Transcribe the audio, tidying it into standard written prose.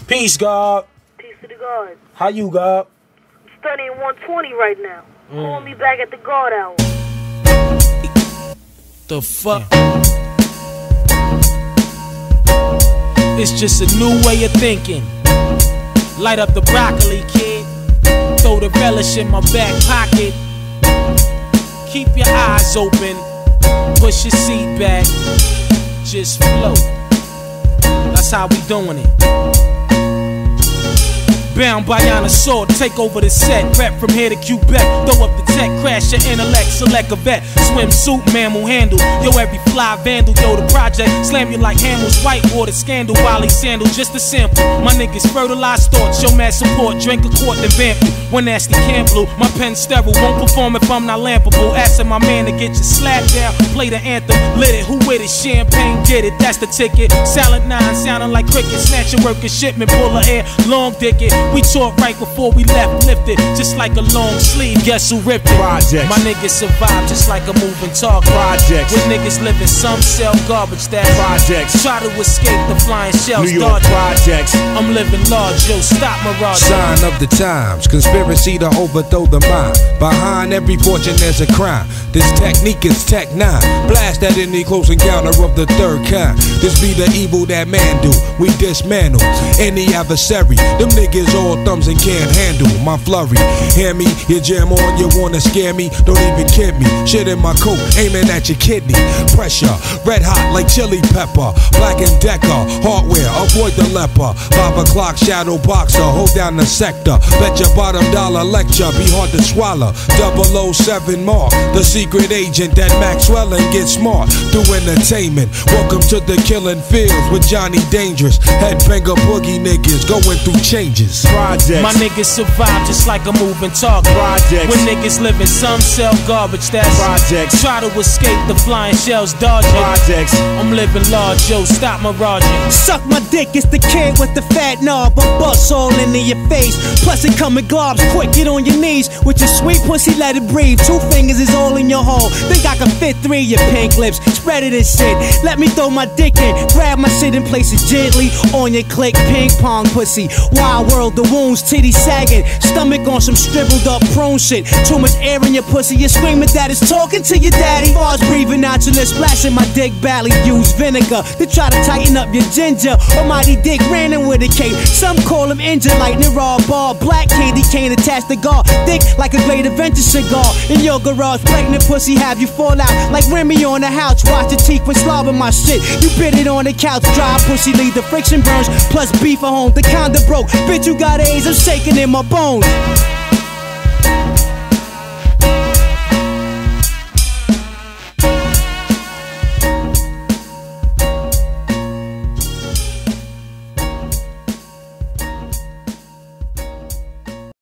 Peace, God. Peace to the God. How you, God? I'm studying 120 right now. Call me back at the God hour. The fuck? It's just a new way of thinking. Light up the broccoli, kid. Throw the relish in my back pocket. Keep your eyes open. Push your seat back. Just float. That's how we doing it. Bound by honor sword, take over the set. Rep from here to Quebec, throw up the tech, crash your intellect, select a vet. Swimsuit, mammal handle, yo every fly vandal. Yo the project, slam you like Hamill's whitewater scandal. Wally sandal, just a sample. My niggas fertilize thoughts, show mad support. Drink a quart, then vamp you. One nasty can blue, my pen sterile. Won't perform if I'm not lampable. Asking my man to get your slap down. Play the anthem, lit it, who with it? Champagne, get it, that's the ticket. Salad 9, sounding like cricket. Snatch your work and shipment, pull her air, long dick it. We talked right before we left, lifted just like a long sleeve. Guess who ripped it? Projects. My niggas survive just like a moving target. Projects. With niggas living, some sell garbage. That projects. Try to escape the flying shells. New York projects. I'm living large, yo. Stop mirage. Sign of the times, conspiracy to overthrow the mind. Behind every fortune there's a crime. This technique is Tech 9. Blast at any close encounter of the third kind. This be the evil that man do. We dismantle any adversary. Them niggas all thumbs and can't handle my flurry. Hear me? You jam on, you wanna scare me? Don't even kid me. Shit in my coat, aiming at your kidney. Pressure, red hot like chili pepper. Black and Decker, hardware, avoid the leper. 5 o'clock, shadow boxer, hold down the sector. Bet your bottom dollar lecture, be hard to swallow. 007 Mark, the secret agent that Maxwell and get smart through entertainment. Welcome to the killing fields with Johnny Dangerous. Headbanger boogie niggas going through changes. Projects. My niggas survive just like a moving target. Projects. When niggas living, some sell garbage. That's projects. Try to escape the flying shells, dodging. Projects. I'm living large, yo. Stop miraging. Suck my dick, it's the kid with the fat knob, but bust all into your face. Plus it come in globs, quick, get on your knees with your sweet pussy, let it breathe. 2 fingers is all in your hole. Think I can fit 3 of your pink lips. Spread it and shit. Let me throw my dick in, grab my shit and place it gently on your click. Ping pong pussy, wild world. The wounds, titties sagging, stomach on some shriveled up prone shit. Too much air in your pussy, you're screaming that it's talking to your daddy. Bars breathing out your lips, splashing my dick badly. Use vinegar to try to tighten up your ginger. Almighty dick ran in with a cape. Some call him engine lightning, raw ball. Black candy cane attached to guard. Thick like a great adventure cigar. In your garage, pregnant pussy have you fall out like Remy on the house. Watch your teeth when slobbing my shit. You bit it on the couch, dry pussy leave the friction burns. Plus beef at home, the condom broke. Bitch, you got AIDS, I'm shaking in my bones.